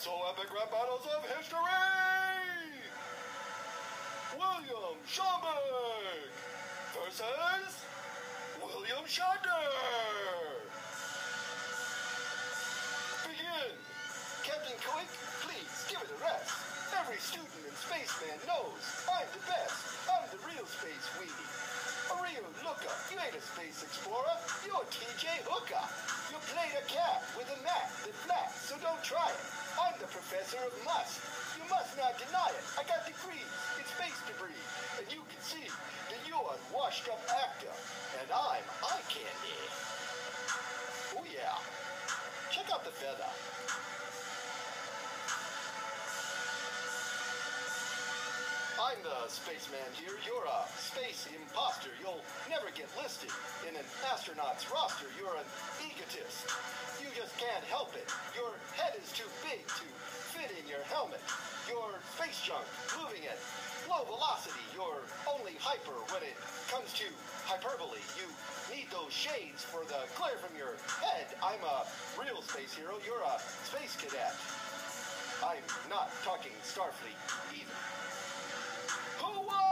not so epic rap battles of history! William Schonberg versus William Shatner! Begin! Captain Quick, please give it a rest. Every student and spaceman knows I'm the best. I'm the real space weenie. A real looker. You ain't a space explorer. You're TJ Hooker. You played a cat with a mat that flaps, so don't try it. I'm the professor of must. You must not deny it. I got degrees in space debris, and you can see that you're a washed-up actor, and I'm eye candy. Oh yeah. Check out the feather. I'm the spaceman here. You're a space imposter. You'll never get listed in an astronaut's roster. You're an egotist. You just can't help it. Your head is too big to fit in your helmet. You're space junk, moving at low velocity. You're only hyper when it comes to hyperbole. You need those shades for the glare from your head. I'm a real space hero. You're a space cadet. I'm not talking Starfleet either. Who won?